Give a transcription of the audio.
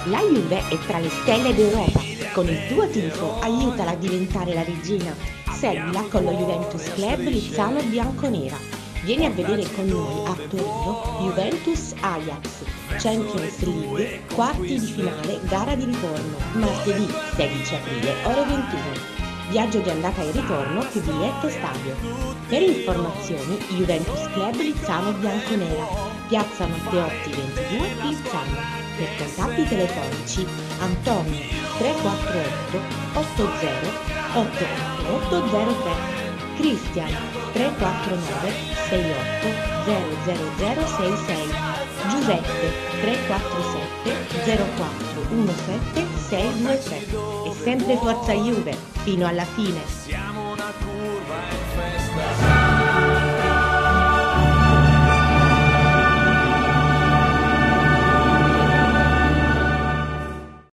La Juve è tra le stelle d'Europa. Con il tuo tifo aiutala a diventare la regina. Seguila con lo Juventus Club Lizzano Bianconera. Vieni a vedere con noi a Torino Juventus Ajax, Champions League, quarti di finale, gara di ritorno, martedì 16 aprile, ore 21. Viaggio di andata e ritorno più biglietto stadio. Per informazioni Juventus Club Lizzano Bianconera, piazza Matteotti 22 Lizzano. Per contatti telefonici Antonio 348 80 84803, Cristian 349 68 00066, Giuseppe 347 04 17 623. E sempre Forza Juve, fino alla fine!